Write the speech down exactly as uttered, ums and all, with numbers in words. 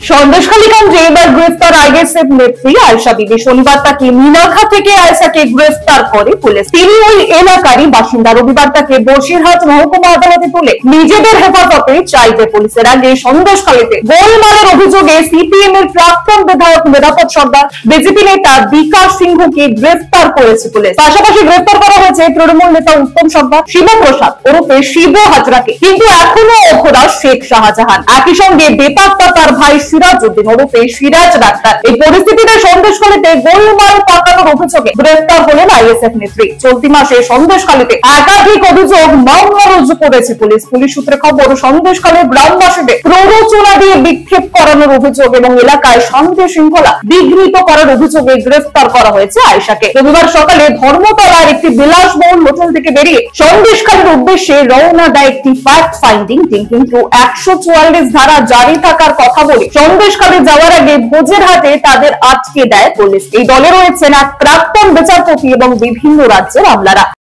সন্দেশখালী কাণ্ডে এবার গ্রেফতার আইএসএফ নেত্রী আয়েশা বিবি। শনিবার তাকে মিনাখা থেকে আয়েশাকে গ্রেফতার করে পুলিশ। তিনি ওই এলাকারই বাসিন্দা। রবিবার তাকে বসিরহাট মহকুমা আদালতে তুলে নিজেদের হেফাজতে চাইবে পুলিশের। আগে সন্দেশখালীতে গোলমালের অভিযোগে সিপিএম এর প্রাক্তন বিধায়ক নিরাপদ সর্দার, বিজেপি নেতা বিকাশ সিংহকে গ্রেফতার করেছে পুলিশ। পাশাপাশি গ্রেফতার করা হয়েছে তৃণমূল নেতা উত্তম সর্দার, শিবপ্রসাদ ওরফে শিব হাজরাকে। কিন্তু এখনো অখোড়া শেখ শাহজাহান, একই সঙ্গে বেপাত্তা তার ভাই সিরাজউদ্দিন ওরফে সিরাজ ডাক্তার। এই পরিস্থিতিতে সন্দেশখালীতে গোলমাল পাকানোর অভিযোগে গ্রেফতার হলেন আইএসএফ নেত্রী। চলতি মাসে সন্দেশখালীতে একাধিক অভিযোগ মামলা রুজু করেছে পুলিশ। পুলিশ সূত্রে খবর, সন্দেশখালীর গ্রামবাসীদের প্ররোচনা দিয়ে বিক্ষোভ করানোর অভিযোগ এবং এলাকায় শান্তি শৃঙ্খলা বিঘ্নিত করার অভিযোগে গ্রেফতার করা হয়েছে আয়েশাকে। রবিবার সকালে ধর্মতলার একটি বিলাসবহুল হোটেল থেকে বেরিয়ে সন্দেশখালীর উদ্দেশ্যে রওনা দেয় একটি ফ্যাক্ট ফাইন্ডিং টিম। কিন্তু একশো চুয়াল্লিশ ধারা জারি থাকার কথা বলে সন্দেশখালী যাওয়ার আগে ভোজের হাটে তাদের আটকে দেয় পুলিশ। এই দলে রয়েছেন এক প্রাক্তন বিচারপতি এবং বিভিন্ন রাজ্যের আমলারা।